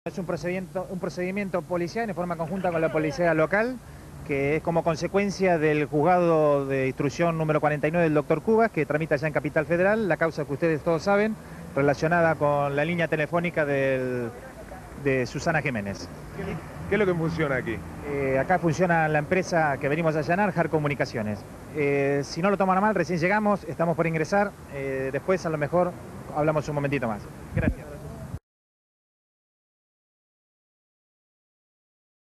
Es un procedimiento policial en forma conjunta con la policía local, que es como consecuencia del juzgado de instrucción número 49 del doctor Cubas, que tramita ya en Capital Federal, la causa que ustedes todos saben, relacionada con la línea telefónica de Susana Jiménez. ¿Qué es lo que funciona aquí? Acá funciona la empresa que venimos a allanar, JAR Comunicaciones. Si no lo toman a mal, recién llegamos, estamos por ingresar, después a lo mejor hablamos un momentito más. Gracias.